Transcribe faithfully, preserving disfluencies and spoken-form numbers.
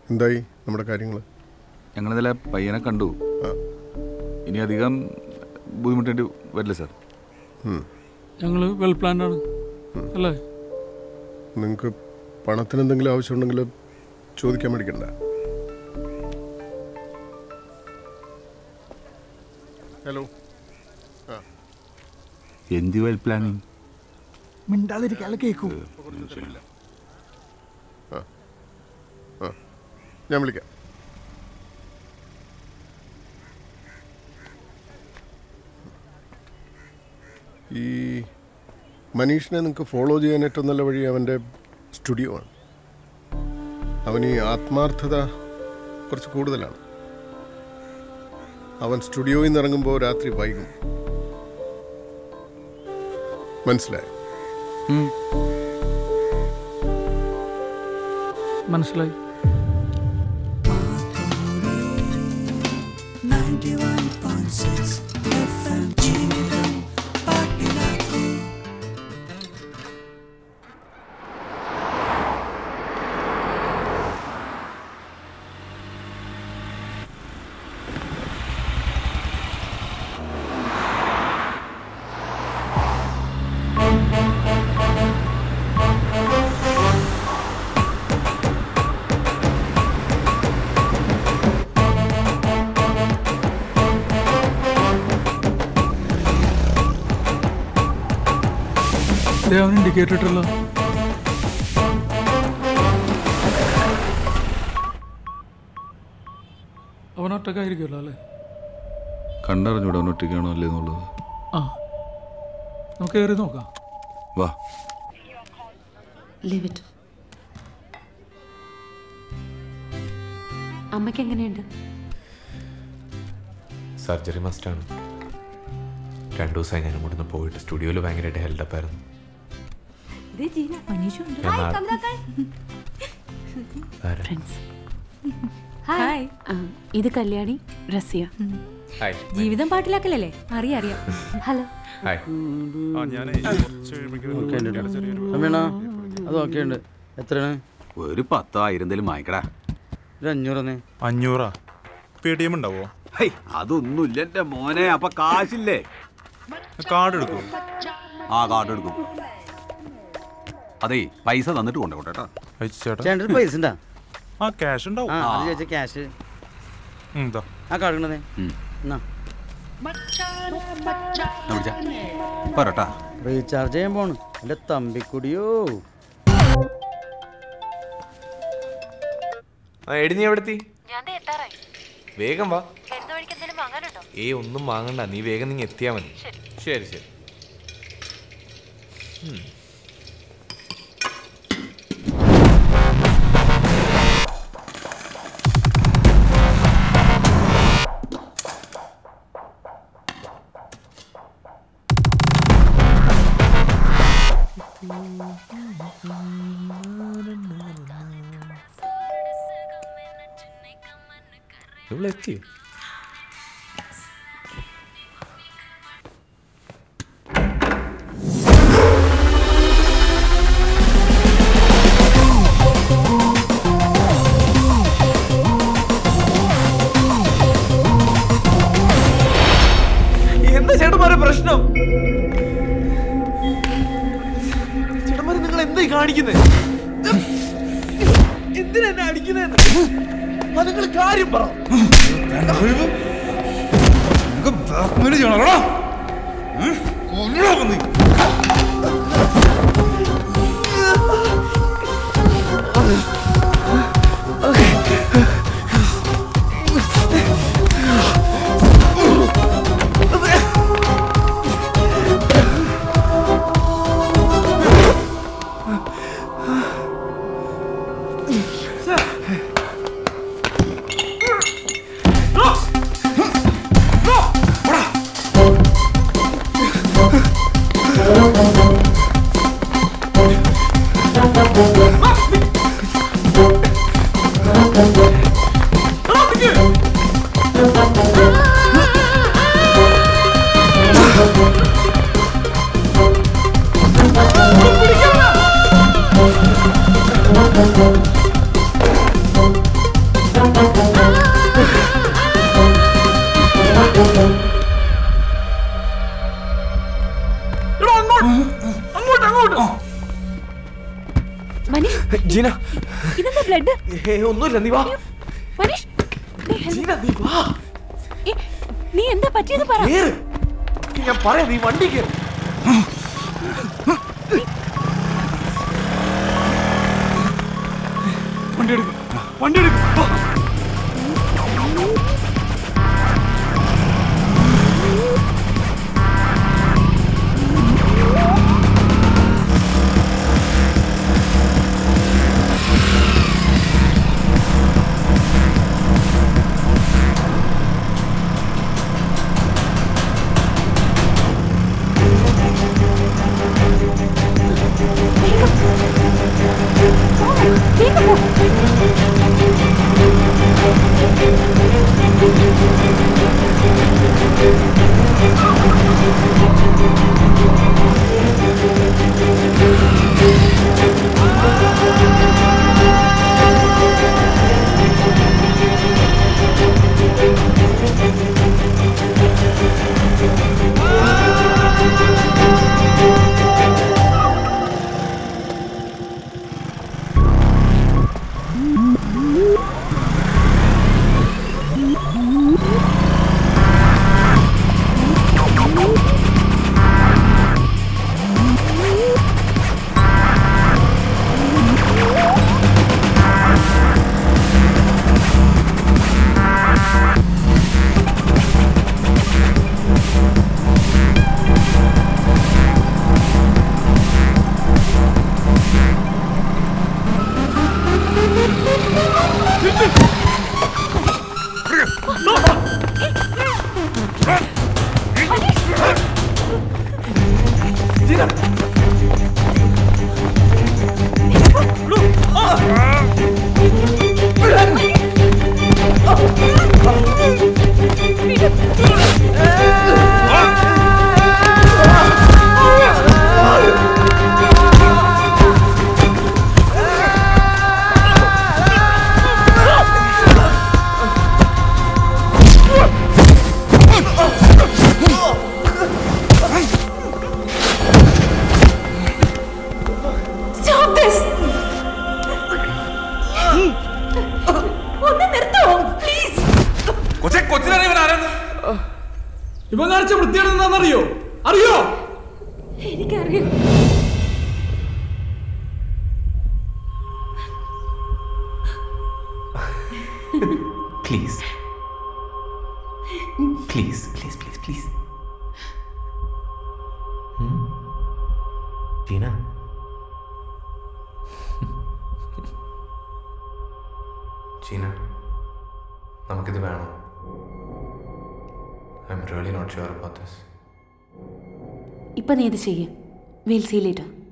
എന്തായി നമ്മുടെ കാര്യങ്ങൾ? ഞങ്ങളിന്നലെ പയ്യനെ കണ്ടു. ഇനി അധികം ബുദ്ധിമുട്ടേണ്ടി വരില്ല സാർ. ഞങ്ങൾ വെൽ പ്ലാൻഡ് ആണ് അല്ലേ? നിങ്ങൾക്ക് പണത്തിന് എന്തെങ്കിലും ആവശ്യമുണ്ടെങ്കിൽ ചോദിക്കാൻ മേടിക്കണ്ട. ഹലോ. എന്ത് വെൽ പ്ലാനിങ്? മിണ്ടാതിരിക്കാതെ കേൾക്കൂ. ഞാൻ വിളിക്കാം. ഈ മനീഷിനെ നിങ്ങൾക്ക് ഫോളോ ചെയ്യാൻ ഏറ്റവും നല്ല വഴി അവൻ്റെ സ്റ്റുഡിയോ ആണ്. അവന് ഈ ആത്മാർത്ഥത കുറച്ച് കൂടുതലാണ്. അവൻ സ്റ്റുഡിയോയിൽ നിന്ന് ഇറങ്ങുമ്പോൾ രാത്രി വൈകും. മനസ്സിലായോ? മനസ്സിലായി. അവൻ ഇൻഡിക്കേറ്റർ ഇട്ടല്ലോ. അവൻ ഒറ്റക്കായിരിക്കുമല്ലോ അല്ലേ? കണ്ടറിഞ്ഞൂടെ അവൻ ഒറ്റയ്ക്കാണോ അല്ലേ എന്നുള്ളത്. ആ, നമുക്ക് കയറി നോക്കാം. വാ. അമ്മയ്ക്ക് എങ്ങനെയുണ്ട്? സർജറി മസ്റ്റാണ്. രണ്ടു ദിവസമായി ഞാൻ ഇവിടുന്ന് പോയിട്ട് സ്റ്റുഡിയോയിൽ ഭയങ്കരമായിട്ട് ഹെൽഡപ്പ് ആയിരുന്നു. ഇത് കല്യാണി, റസിയ. ജീവിതം പാട്ടിലാക്കലല്ലേ? അറിയാം അറിയാം. ഹലോ. അതൊക്കെ ഉണ്ട്. എത്രയാണ്? ഒരു പത്തോ ആയിരം വാങ്ങിക്കടാ. ഒരു അഞ്ഞൂറേ. അഞ്ഞൂറാ? പേ ടി എം ഉണ്ടാവോ? അതൊന്നുമില്ല എന്റെ മോനെ. അപ്പൊ കാശില്ലേ? കാർഡ് എടുക്കും. ആ കാർഡ് എടുക്കും. അതെ, പൈസ തന്നിട്ട് കൊണ്ടോട്ടെ കേട്ടോ. പൈസ ഉണ്ടാ? ആ ക്യാഷ് ഉണ്ടാവും. ക്യാഷ് ആ കാർഡ് റീചാർജ് ചെയ്യാൻ പോണ് എന്റെ തമ്പിക്കുടിയോ. എടി നീ എവിടെത്തി? വേഗം വാ. ഏ ഒന്നും വാങ്ങണ്ട, നീ വേഗം നീ എത്തിയാ മതി. ശരി ശരി. എത്തി? എന്താ ചേട്ടന്മാരെ പ്രശ്നം? ചേട്ടന്മാരെ നിങ്ങൾ എന്തായി കാണിക്കുന്നത്? എന്തിനാ എന്നെ അടിക്കുന്നതെന്ന് നിങ്ങൾ കാര്യം പറ. മനീഷ് ജീന ഇതെന്താ ബ്ലഡ്? ഏ ഒന്നുമില്ല, നീ വാ. മനീഷ് ജീന നീ വാ. നീ എന്താ പറ്റിയത് പറ. കേറ്. ഞാൻ പറയാം, നീ വണ്ടി കേറ്. വണ്ടി എടുക്കും വണ്ടി എടുക്കും ഇവൻ കാണിച്ച വൃത്തിയാണ് എന്താണെന്നറിയോ? അറിയോ? എനിക്കറിയാം. Please please please please please Jeena, Jeena, നമുക്കിത് വേണം. I'm really not sure about this. ഇപ്പൊ നീ ഇത് ചെയ്യേ. We'll see later.